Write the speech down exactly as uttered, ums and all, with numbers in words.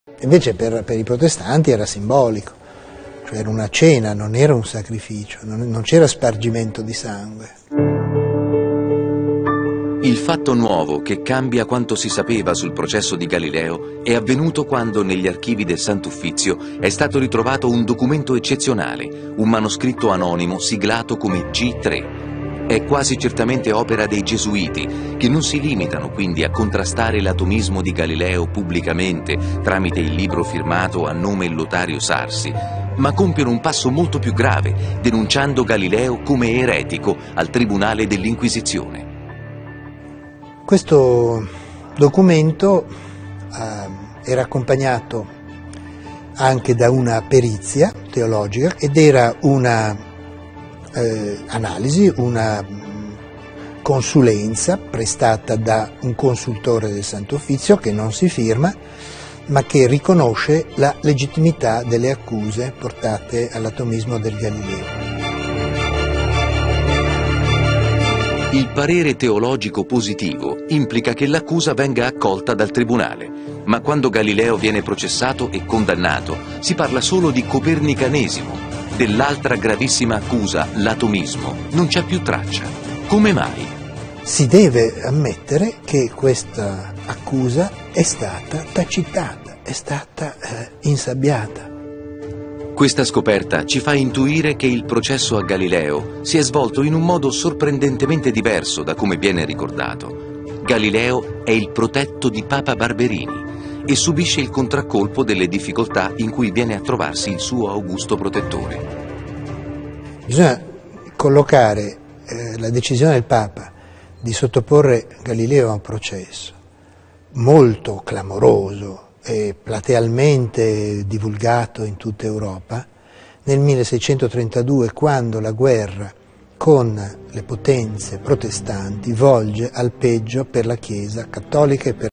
Invece per, per i protestanti era simbolico, cioè era una cena, non era un sacrificio, non, non c'era spargimento di sangue. Il fatto nuovo che cambia quanto si sapeva sul processo di Galileo è avvenuto quando negli archivi del Sant'Uffizio è stato ritrovato un documento eccezionale, un manoscritto anonimo siglato come G tre. È quasi certamente opera dei Gesuiti, che non si limitano quindi a contrastare l'atomismo di Galileo pubblicamente tramite il libro firmato a nome Lotario Sarsi, ma compiono un passo molto più grave, denunciando Galileo come eretico al tribunale dell'Inquisizione. Questo documento eh, era accompagnato anche da una perizia teologica ed era una eh, analisi, una consulenza prestata da un consultore del Sant'Uffizio che non si firma, ma che riconosce la legittimità delle accuse portate all'atomismo del Galileo. Il parere teologico positivo implica che l'accusa venga accolta dal tribunale, ma quando Galileo viene processato e condannato si parla solo di copernicanesimo. Dell'altra gravissima accusa, l'atomismo, non c'è più traccia. Come mai? Si deve ammettere che questa accusa è stata tacitata, è stata eh, insabbiata. Questa scoperta ci fa intuire che il processo a Galileo si è svolto in un modo sorprendentemente diverso da come viene ricordato. Galileo è il protetto di Papa Barberini e subisce il contraccolpo delle difficoltà in cui viene a trovarsi il suo augusto protettore. Bisogna collocare eh, la decisione del Papa di sottoporre Galileo a un processo molto clamoroso e platealmente divulgato in tutta Europa, nel milleseicentotrentadue, quando la guerra con le potenze protestanti volge al peggio per la Chiesa cattolica e per